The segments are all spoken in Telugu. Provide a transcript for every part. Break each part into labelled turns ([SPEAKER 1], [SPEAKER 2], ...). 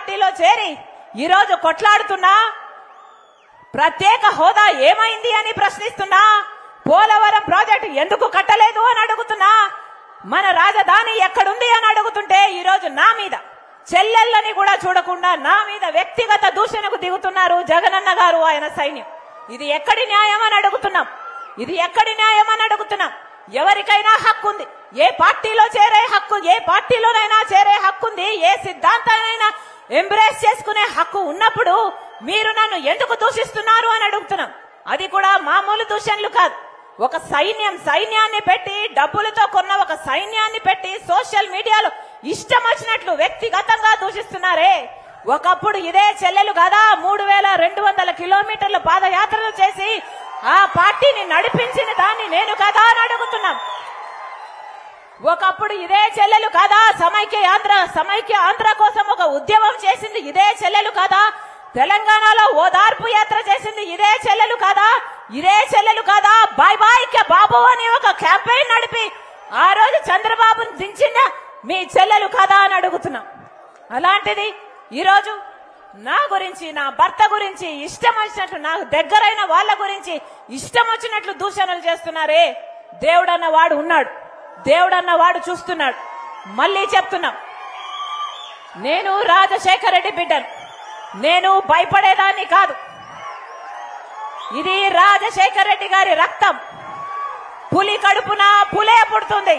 [SPEAKER 1] పార్టీలో చేరి ఈరోజు కొట్లాడుతున్నా, ప్రత్యేక హోదా ఏమైంది అని ప్రశ్నిస్తున్నా, పోలవరం ప్రాజెక్టు ఎందుకు కట్టలేదు అని అడుగుతున్నా, మన రాజధాని ఎక్కడుంది అని అడుగుతుంటే ఈరోజు నా మీద చెల్లెళ్ళని కూడా చూడకుండా నా మీద వ్యక్తిగత దూషణకు దిగుతున్నారు జగనన్న గారు, ఆయన సైన్యం. ఇది ఎక్కడి న్యాయం అని అడుగుతున్నాం. ఇది ఎక్కడి న్యాయం అని అడుగుతున్నాం. ఎవరికైనా హక్కు ఉంది, ఏ పార్టీలో చేరే హక్కు, ఏ పార్టీలోనైనా చేరే హక్కు ఉంది, ఏ సిద్ధాంతానైనా ఎంబ్రేస్ చేసుకునే హక్కు ఉన్నప్పుడు మీరు నన్ను ఎందుకు దూషిస్తున్నారు అని అడుగుతున్నాం. అది కూడా మామూలు దూషణలు కాదు. ఒక సైన్యాన్ని పెట్టి, డబ్బులతో కొన్న ఒక సైన్యాన్ని పెట్టి సోషల్ మీడియాలో ఇష్టం వచ్చినట్లు వ్యక్తిగతంగా దూషిస్తున్నారే. ఒకప్పుడు ఇదే చెల్లెలు కదా 3200 కిలోమీటర్ల పాదయాత్రలు చేసి ఆ పార్టీని నడిపించిన దాన్ని నేను కదా అని అడుగుతున్నాం. ఒకప్పుడు ఇదే చెల్లెలు కదా సమైక్య ఆంధ్ర కోసం ఒక ఉద్యమం చేసింది ఇదే చెల్లెలు కదా, తెలంగాణలో ఓదార్పు యాత్ర చేసింది ఇదే చెల్లెలు కదా, ఇదే చెల్లెలు కదా బాయ్ బాయ్ కే బాబు అని ఒక క్యాంపెయిన్ నడిపి ఆ రోజు చంద్రబాబును దించిన మీ చెల్లెలు కదా అని అడుగుతున్నాం. అలాంటిది ఈరోజు నా గురించి, నా భర్త గురించి ఇష్టం వచ్చినట్లు, నాకు దగ్గరైన వాళ్ళ గురించి ఇష్టం వచ్చినట్లు దూషణలు చేస్తున్నారే. దేవుడన్న వాడు ఉన్నాడు, దేవుడన్న వాడు చూస్తున్నాడు. మళ్ళీ చెప్తున్నాం, నేను రాజశేఖర రెడ్డి బిడ్డను, నేను భయపడేదాన్ని కాదు. ఇది రాజశేఖర రెడ్డి గారి రక్తం. పులి కడుపున పులే పుడుతుంది.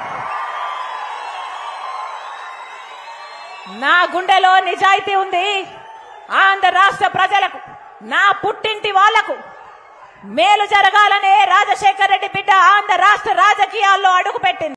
[SPEAKER 1] నా గుండెలో నిజాయితీ ఉంది. ఆంధ్ర రాష్ట్ర ప్రజలకు, నా పుట్టింటి వాళ్లకు మేలు జరగాలనే రాజశేఖర రెడ్డి బిడ్డ ఆంధ్ర రాష్ట్ర రాజకీయాల్లో అడుగుపెట్టింది.